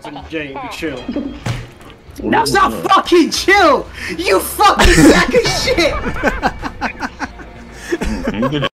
and Jay, Micheal. That's not fucking chill! You fucking sack of shit!